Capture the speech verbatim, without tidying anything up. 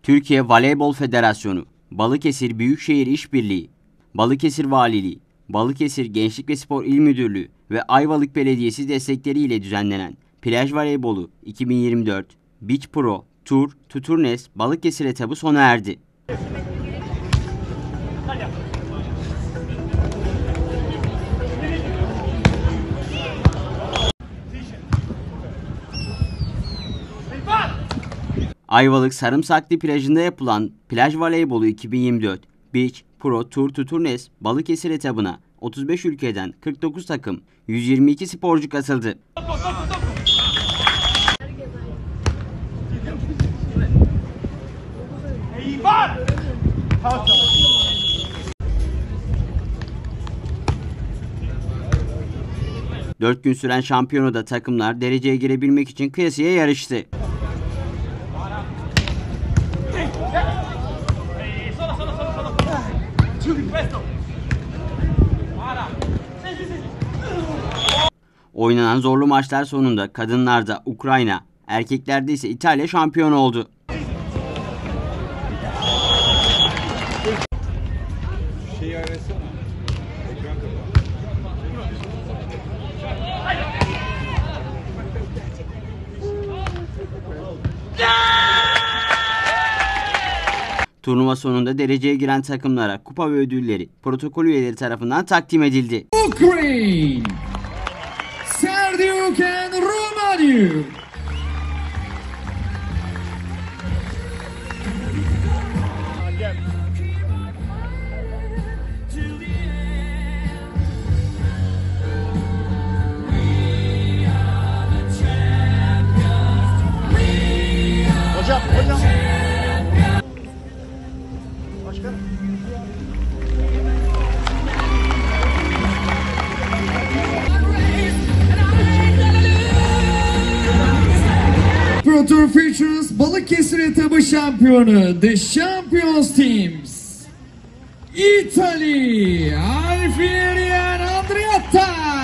Türkiye Voleybol Federasyonu, Balıkesir Büyükşehir İşbirliği, Balıkesir Valiliği, Balıkesir Gençlik ve Spor İl Müdürlüğü ve Ayvalık Belediyesi destekleriyle düzenlenen Plaj Voleybolu iki bin yirmi dört Beach Pro Tour Tuturnes Balıkesir etabı sona erdi. Ayvalık Sarımsaklı plajında yapılan Plaj Voleybolu iki bin yirmi dört Beach Pro Tour Tuturnes Balıkesir etabına otuz beş ülkeden kırk dokuz takım, yüz yirmi iki sporcu katıldı. Dört gün süren şampiyonada takımlar dereceye girebilmek için kıyasıya yarıştı. Oynanan zorlu maçlar sonunda kadınlarda Ukrayna, erkeklerde ise İtalya şampiyon oldu. Turnuva sonunda dereceye giren takımlara kupa ve ödülleri protokol üyeleri tarafından takdim edildi. Ukraine, Serdiuk and Romania. Hocam, hocam. Başkanım. Pro Tour features Balıkesir etabı şampiyonu The Champions Teams. Italy, Alfieri and Andreatta.